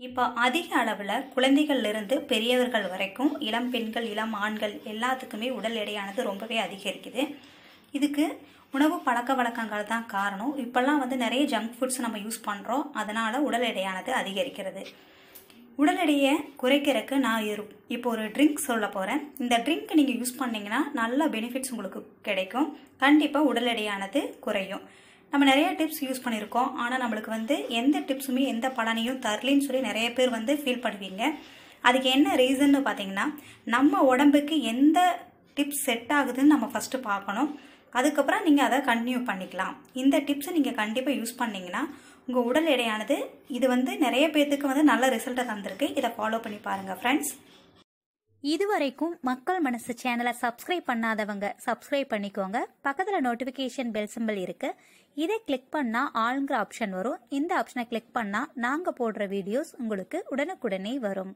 இப்போ அதிக அளவில் குழந்தைகள்லேருந்து பெரியவர்கள் வரைக்கும் இளம் பெண்கள் இளம் ஆண்கள் எல்லாத்துக்குமே உடல் எடையானது ரொம்பவே அதிகரிக்குது. இதுக்கு உணவு பழக்க வழக்கங்கள் தான் காரணம். இப்போல்லாம் நிறைய ஜங்க் ஃபுட்ஸ் நம்ம யூஸ் பண்ணுறோம், அதனால் உடல் எடையானது அதிகரிக்கிறது. உடல் எடையை குறைக்கிறதுக்கு நான் இப்போ ஒரு ட்ரிங்க் சொல்ல போகிறேன். இந்த ட்ரிங்க் நீங்கள் யூஸ் பண்ணிங்கன்னா நல்ல பெனிஃபிட்ஸ் உங்களுக்கு கிடைக்கும். கண்டிப்பாக உடல் எடையானது குறையும். நம்ம நிறைய டிப்ஸ் யூஸ் பண்ணியிருக்கோம், ஆனால் நம்மளுக்கு எந்த டிப்ஸுமே எந்த பலனையும் தரலின்னு சொல்லி நிறைய பேர் ஃபீல் பண்ணுவீங்க. அதுக்கு என்ன ரீசன்னு பார்த்தீங்கன்னா, நம்ம உடம்புக்கு எந்த டிப்ஸ் செட் ஆகுதுன்னு நம்ம ஃபஸ்ட்டு பார்க்கணும். அதுக்கப்புறம் நீங்கள் அதை கண்டினியூ பண்ணிக்கலாம். இந்த டிப்ஸை நீங்கள் கண்டிப்பாக யூஸ் பண்ணிங்கன்னா உங்கள் உடல் எடையானது இது நிறைய பேர்த்துக்கு நல்ல ரிசல்ட்டை தந்திருக்கு. இதை ஃபாலோ பண்ணி பாருங்கள் ஃப்ரெண்ட்ஸ். இதுவரைக்கும் மக்கள் மனசு சேனலை சப்ஸ்கிரைப் பண்ணாதவங்க சப்ஸ்கிரைப் பண்ணிக்கோங்க. பக்கத்தில் நோட்டிஃபிகேஷன் பெல் சிம்பிள் இருக்குது, இதை கிளிக் பண்ணால் ஆளுங்கிற ஆப்ஷன் வரும். இந்த ஆப்ஷனை கிளிக் பண்ணால் நாங்கள் போடுற வீடியோஸ் உங்களுக்கு உடனுக்குடனே வரும்.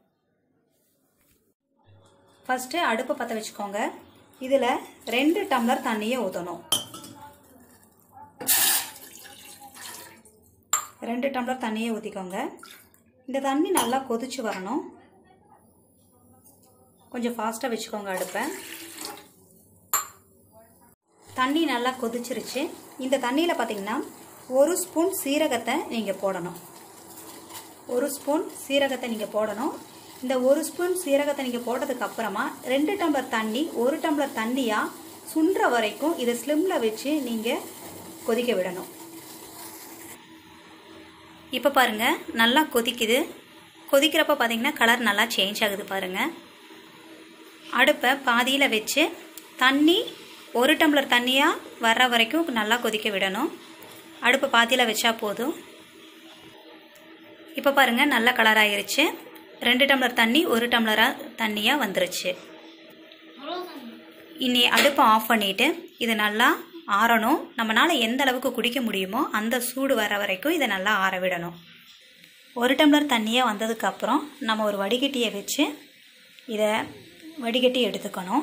ஃபஸ்ட்டு அடுப்பை பற்ற வச்சுக்கோங்க. இதில் 2 டம்ளர் தண்ணியை ஊற்றணும். 2 டம்ளர் தண்ணியை ஊற்றிக்கோங்க. இந்த தண்ணி நல்லா கொதிச்சு வரணும். கொஞ்சம் ஃபாஸ்ட்டாக வச்சுக்கோங்க அடுப்பை. தண்ணி நல்லா கொதிச்சிருச்சு. இந்த தண்ணியில் பார்த்தீங்கன்னா 1 ஸ்பூன் சீரகத்தை நீங்கள் போடணும். 1 ஸ்பூன் சீரகத்தை நீங்கள் போடணும். இந்த 1 ஸ்பூன் சீரகத்தை நீங்கள் போட்டதுக்கு அப்புறமா 2 டம்ளர் தண்ணி 1 டம்ளர் தண்ணியாக சுண்டுற வரைக்கும் இதை ஸ்லிம்மில் வச்சு நீங்கள் கொதிக்க விடணும். இப்போ பாருங்கள் நல்லா கொதிக்குது. கொதிக்கிறப்ப பார்த்தீங்கன்னா கலர் நல்லா சேஞ்ச் ஆகுது பாருங்கள். அடுப்பை பாதியில் வச்சு தண்ணி 1 டம்ளர் தண்ணியாக வர்ற வரைக்கும் நல்லா கொதிக்க விடணும். அடுப்பை பாதியில் வச்சா போதும். இப்போ பாருங்கள் நல்ல கலர் ஆயிருச்சு. 2 டம்ளர் தண்ணி 1 டம்ளராக தண்ணியாக வந்துருச்சு. இனி அடுப்பை ஆஃப் பண்ணிவிட்டு இது நல்லா ஆறணும். நம்மளால் எந்த அளவுக்கு குடிக்க முடியுமோ அந்த சூடு வர வரைக்கும் இதை நல்லா ஆற விடணும். 1 டம்ளர் தண்ணியாக வந்ததுக்கப்புறம் நம்ம ஒரு வடிகட்டியை வச்சு இதை வடிகட்டி எடுத்துக்கணும்.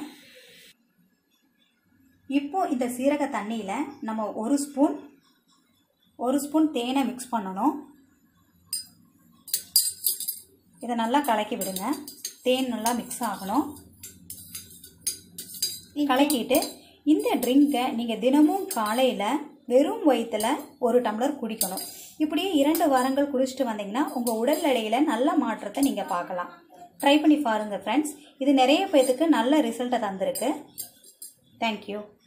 இப்போது இந்த சீரக தண்ணியில் நம்ம 1 ஸ்பூன் தேனை மிக்ஸ் பண்ணணும். இதை நல்லா கலக்கி விடுங்க. தேன் நல்லா மிக்ஸ் ஆகணும். கலக்கிட்டு இந்த ட்ரிங்கை நீங்கள் தினமும் காலையில் வெறும் வயிற்றில் 1 டம்ளர் குடிக்கணும். இப்படியே 2 வாரங்கள் குடிச்சிட்டு வந்தீங்கன்னா உங்கள் உடல் எடையில் நல்ல மாற்றத்தை நீங்கள் பார்க்கலாம். ட்ரை பண்ணி பாருங்கள் ஃப்ரெண்ட்ஸ். இது நிறைய பேருக்கு நல்ல ரிசல்ட்டை தந்திருக்கு. தேங்க்யூ.